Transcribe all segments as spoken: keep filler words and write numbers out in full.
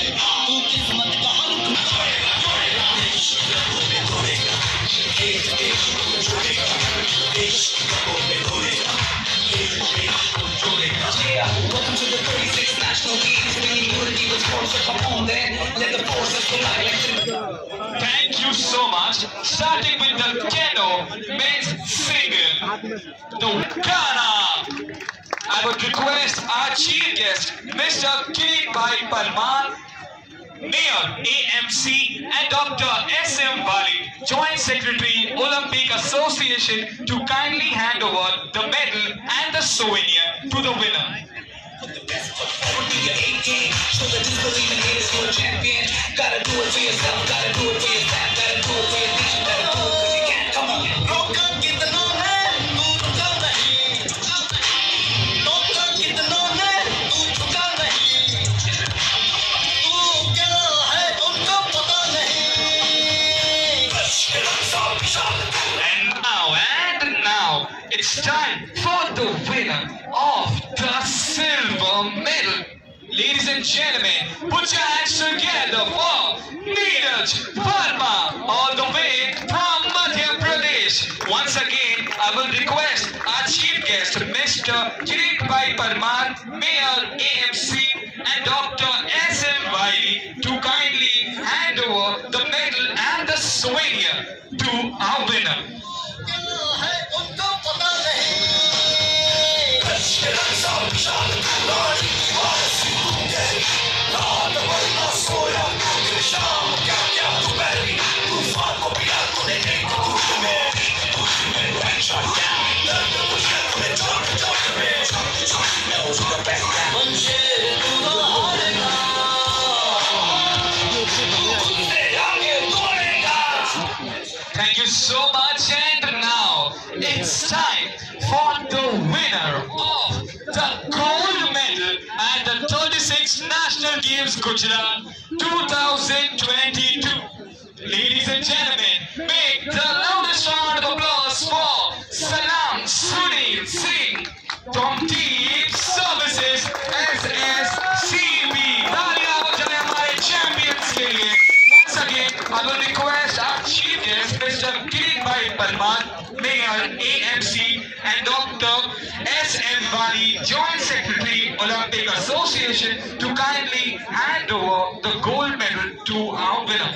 Welcome to the thirty-sixth National Games. When unity was formed, so come on then, let the forces collide. Thank you so much. Starting with the Keno men's single, the Ghana. I would request our chief guest, Mister Kirit Bhai Parmar, Mayor A M C, and Doctor S M Wali, Joint Secretary, Olympic Association, to kindly hand over the medal and the souvenir to the winner. Show the disbelief in haters, you're a champion. Gotta do it for yourself, gotta do it for your staff, gotta do it for your nation, gotta do it because you can't. Come on. And now, and now, it's time for the winner of the silver medal. Ladies and gentlemen, put your hands together for Neeraj Verma, all the way from Madhya Pradesh. Once again, I will request our chief guest, Mister Kirit Bhai Parmar, Mayor A M C, and Doctor S M Wali, to kindly hand over the medal and the souvenir to our winner. Thank you so much, and now it's time for the winner of the gold medal at the thirty-sixth National Games Gujarat two thousand twenty-two. Ladies and gentlemen, make the loudest round of applause for Salam Sunil Singh from Team Services S C B. तालियां हो जाए हमारे champions के लिए. Once again, I will request our chief guest, Mister Kirit Bhai Parmar, Mayor A M C, and Doctor S M Wali, Joint Secretary, Olympic Association, to kindly hand over the gold medal to our winner.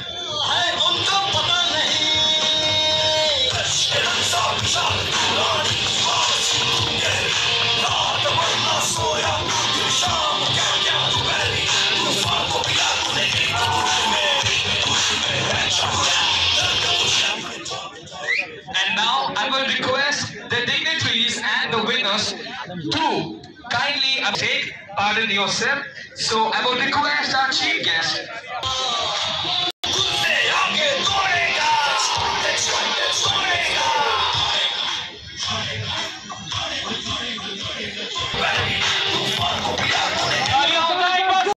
And now I will request the dignitaries and the winners to kindly take pardon yourself. So I will request our chief guest.